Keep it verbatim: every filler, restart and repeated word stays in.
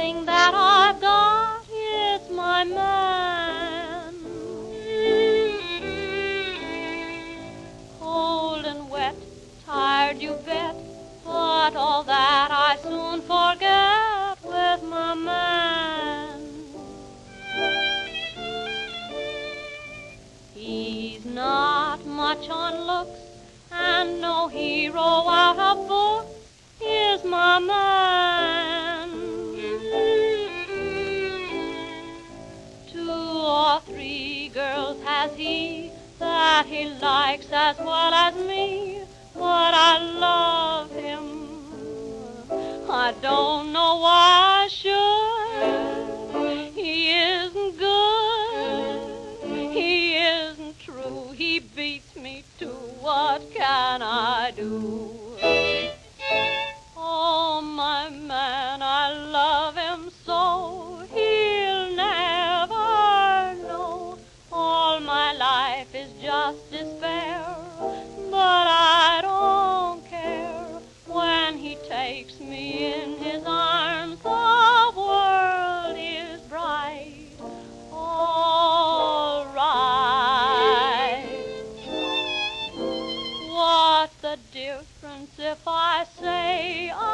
thing that I've got, it's my man. Cold and wet, tired you bet, but all that I soon forget with my man. He's not much on looks, and no hero out of books is my man. Two or three girls has he that he likes as well as me, but I love him. I don't know why I should. He isn't good, he isn't true, he beats me too. What can I do? Oh, my man, I love him so, he'll never know. All my life is just despair, but I don't care. When he takes me in his arms, the world is bright, all right. What's the difference if I say